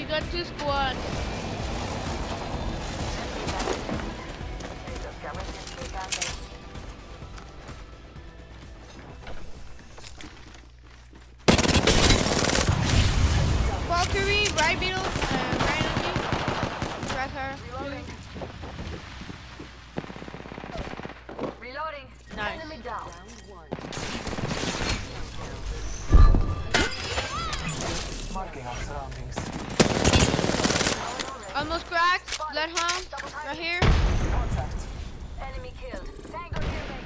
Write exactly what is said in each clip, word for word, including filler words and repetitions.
we got two squads. Valkyrie, right below, uh, right on you. Right her. Reloading. Reloading. Nice. Enemy down. Marking our surroundings. Almost cracked. Bloodhound, right here. Contact. Enemy killed. Tango nearby.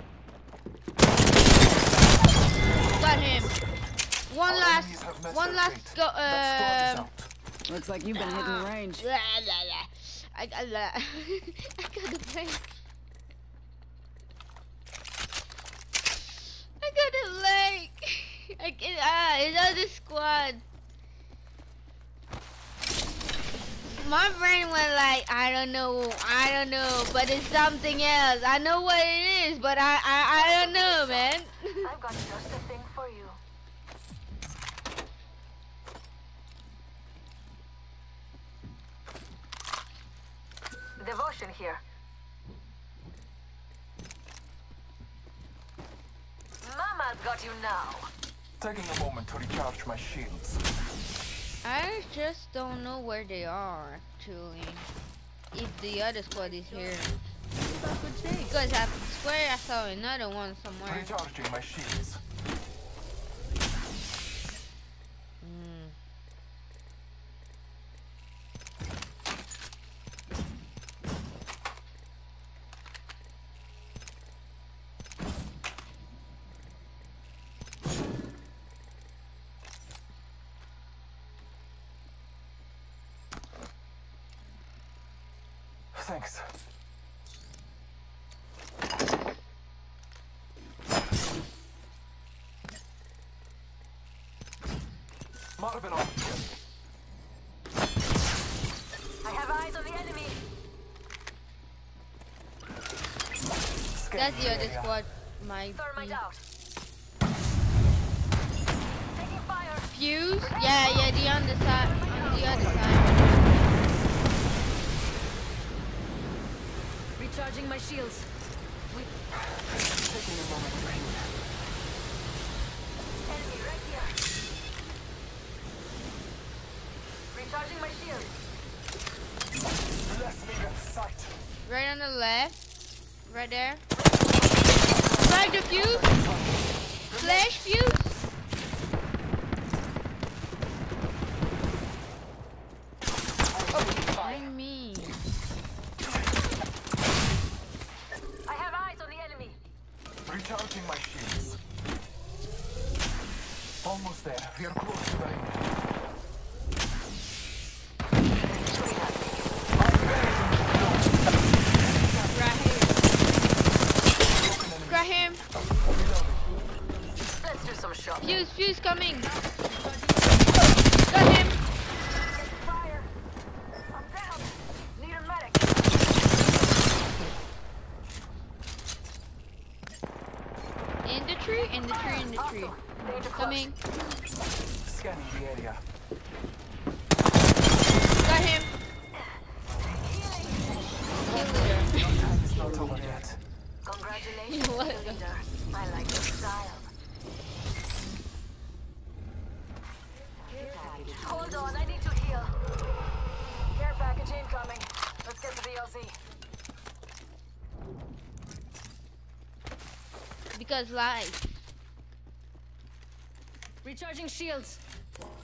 Got him. One Our last, enemies have met one their last fate. go, That squad is um, out. Looks like you've been hitting range. blah, blah, blah. I got that. I got the play. I got the leg. I get ah, another squad. My brain went like, I don't know, I don't know, but it's something else. I know what it is, but I, I, I don't know, man. I've got just the thing for you. Devotion here. Mama's got you now. Taking a moment to recharge my shields. I just don't know where they are, actually. If the other squad is here. Because I swear I saw another one somewhere. Recharging my shields. Mm. Thanks. Marvin on here. I have eyes on the enemy. That's the other squad. My Thermite out. Taking fire. fuse? Yeah, yeah, the on the side. On the other side. Recharging my shields. Taking a moment to heal. Enemy right here. Recharging my shield. Bless me with sight. Right on the left. Right there. Flag the fuse. Flash fuse. Oh, I mean. I have eyes on the enemy. Recharging my shields. Almost there. We are close to the ring. Grab him. Let's do some shopping. Fuse, fuse coming. Got him. Fire. I'm down. Need a medic. In the tree, in the tree, in the tree. Also, danger close. Coming. Scanning the area. Got him. Time is not over yet. Congratulations, What? leader. I like your style. Hold on, I need to heal. Care package incoming. Let's get to the L Z. Because life. Recharging shields.